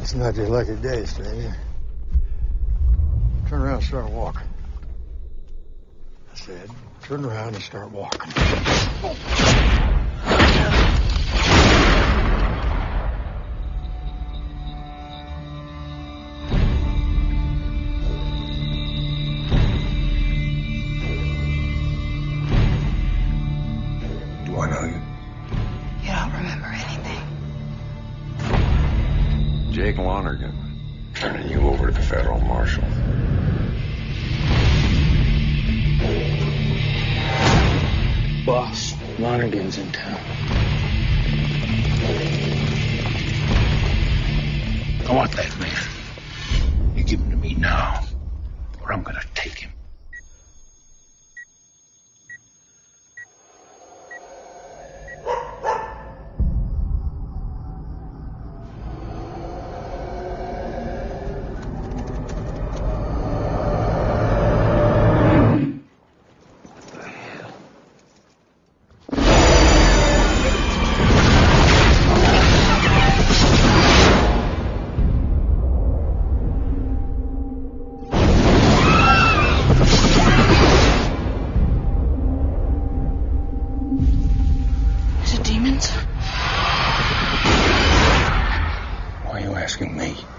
It's not your lucky day, stranger. Turn around and start walking. I said, turn around and start walking. Do I know you? You don't remember anything. Jake Lonergan. Turning you over to the federal marshal. Boss, Lonergan's in town. I want that man. You give him to me now, or I'm gonna take him. Is it demons? Why are you asking me?